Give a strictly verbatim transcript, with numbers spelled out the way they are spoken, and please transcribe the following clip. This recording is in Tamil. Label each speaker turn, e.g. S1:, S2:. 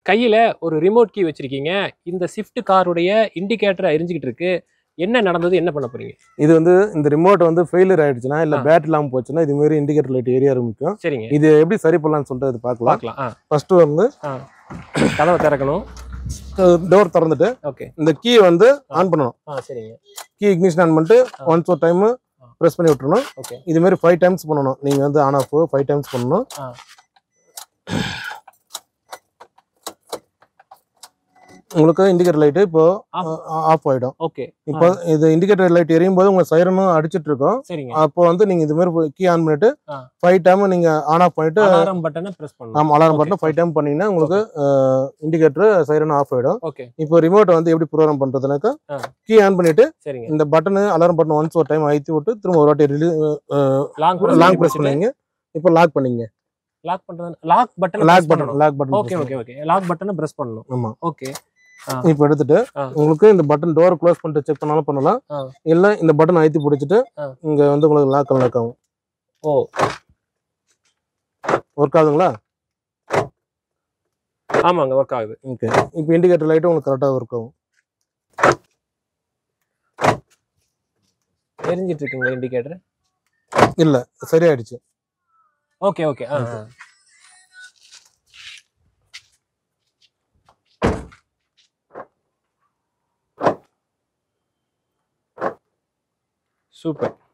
S1: கையில ஒரு ரிமோட் கீ வச்சிருக்கீங்க. இந்த ஸ்விஃப்ட் காருடைய இண்டிகேட்டர் எரிஞ்சிக்கிட்டு இருக்கு. என்ன நடந்தது? என்ன பண்ண போறீங்க?
S2: இது வந்து இந்த ரிமோட் வந்து ஃபெயிலியர் ஆயிடுச்சுன்னா இல்ல பேட்டரி இல்லாம போச்சுன்னா இது மாதிரி இண்டிகேட்டர் லைட் எரிய ஆரம்பிக்கும்.
S1: சரிங்க.
S2: இது எப்படி சரி பண்ணலாம்னு சொல்லிட்டு அது பார்க்கலாம்.
S1: பார்க்கலாம். ஆ.
S2: ஃபர்ஸ்ட் வந்து
S1: கதவை திறக்கணும்.
S2: டோர் திறந்துட்டு
S1: ஓகே.
S2: இந்த கீ வந்து ஆன் பண்ணணும்.
S1: ஆ சரிங்க.
S2: கீ இக்னிஷன் ஆன் பண்ணிட்டு ஒன்ஸ் ஒரு டைம் பிரஸ் பண்ணி விட்டுறணும்.
S1: ஓகே.
S2: இது மாதிரி ஃபைவ் டைம்ஸ் பண்ணணும். நீங்க வந்து ஆன் ஆஃப் ஃபைவ் டைம்ஸ் பண்ணணும். உங்களுக்கு இண்டிகேட்டர் லைட் இப்போ ஆஃப் ஆயிடும்.
S1: ஓகே.
S2: இப்போ இது இண்டிகேட்டர் லைட் எரியும் போது உங்க சைரனும் அடிச்சிட்டு இருக்கும்.
S1: சரிங்க.
S2: அப்போ வந்து நீங்க இது மாதிரி கீ ஆன் பண்ணிட்டு ஃபைவ் டைம் நீங்க ஆன் ஆஃப் பண்ணிட்டு
S1: அலாரம் பட்டனை பிரஸ் பண்ணணும்.
S2: ஆமா அலாரம் பட்டனை ஃபைவ் டைம் பண்ணீங்கன்னா உங்களுக்கு இண்டிகேட்டர் சைரன் ஆஃப் ஆயிடும்.
S1: ஓகே.
S2: இப்போ ரிமோட் வந்து எப்படி ப்ரோகிராம் பண்றதுனாக்கா கீ ஆன் பண்ணிட்டு
S1: சரிங்க.
S2: இந்த பட்டன் அலாரம் பட்டன் ஒன்ஸ் ஒரு டைம் அழுத்தி விட்டு திரும்ப ஒரு வாட்டி
S1: லாங்
S2: லாங் பிரஸ் பண்ணீங்க. இப்போ லாக் பண்ணீங்க.
S1: லாக் பண்றது lock button
S2: lock button lock button
S1: okay okay okay lock பட்டனை பிரஸ் பண்ணனும்.
S2: ஆமா.
S1: ஓகே.
S2: இப்போ எடுத்துட்டு உங்களுக்கு இந்த பட்டன் டோர் க்ளோஸ் பண்ணிட்டு செக் பண்ணாலும் பண்ணலாம். இல்ல இந்த பட்டன் அழுத்தி பிடிச்சிட்டு இங்க வந்து உங்களுக்கு லாக் லாக் ஆகும்.
S1: ஓ
S2: வர்க் ஆகுதுங்களா?
S1: ஆமாங்க வர்க் ஆகுது.
S2: ஓகே. இப்போ இண்டிகேட்டர் லைட் உங்களுக்கு கரெக்ட்டா வர்க் ஆகும்.
S1: எரிஞ்சிட்டு இருக்குங்க இண்டிகேட்டர்?
S2: இல்ல சரியாயிடுச்சு.
S1: Okay okay. ஆ சூப்பர்.